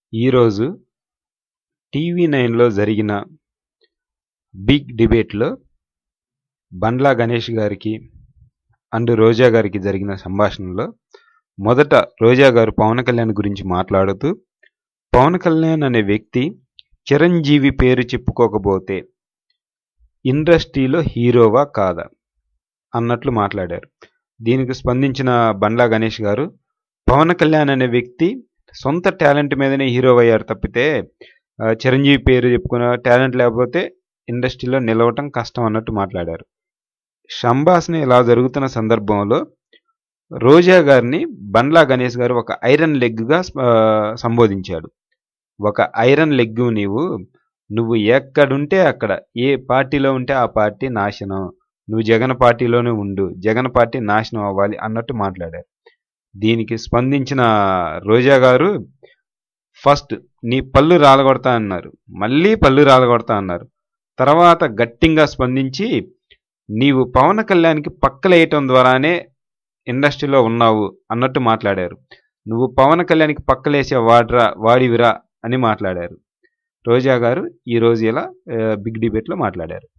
ఈరోజు టీవీ9లో జరిగిన బిగ్ డిబేట్లో బండ్ల గణేష్ గారికి అండ్ రోజా గారికి జరిగిన సంభాషణలో మొదట రోజా గారు పవన్ కళ్యాణ్ గురించి మాట్లాడుతూ పవన్ కళ్యాణ్ అనే వ్యక్తి చిరంజీవి పేరు చెప్పుకోకపోతే ఇండస్ట్రీలో హీరోవా కాదా అన్నట్లు మాట్లాడారు. దీనికి స్పందించిన బండ్ల గణేష్ గారు పవన్ కళ్యాణ్ అనే వ్యక్తి సొంత టాలెంట్ మీదనే హీరో అయ్యారు తప్పితే చిరంజీవి పేరు చెప్పుకున్న టాలెంట్ లేకపోతే ఇండస్ట్రీలో నిలవటం కష్టం అన్నట్టు మాట్లాడారు. సంభాషణ ఇలా జరుగుతున్న సందర్భంలో రోజా గారిని బండ్ల గణేష్ గారు ఒక ఐరన్ లెగ్గా సంబోధించాడు. ఒక ఐరన్ లెగ్ నువ్వు ఎక్కడుంటే అక్కడ, ఏ పార్టీలో ఉంటే ఆ పార్టీ నాశనం, నువ్వు జగన్ పార్టీలోనే ఉండు, జగన్ పార్టీ నాశనం అవ్వాలి అన్నట్టు మాట్లాడారు. దీనికి స్పందించిన రోజా గారు ఫస్ట్ నీ పళ్ళు రాలగొడతా అన్నారు, మళ్ళీ పళ్ళు రాలగొడతా అన్నారు. తర్వాత గట్టిగా స్పందించి నీవు పవన్ కళ్యాణ్కి పక్కలేయటం ద్వారానే ఇండస్ట్రీలో ఉన్నావు అన్నట్టు మాట్లాడారు. నువ్వు పవన్ కళ్యాణ్కి పక్కలేసే వాడివిరా అని మాట్లాడారు. రోజా గారు ఈరోజు ఇలా బిగ్ డిబేట్లో మాట్లాడారు.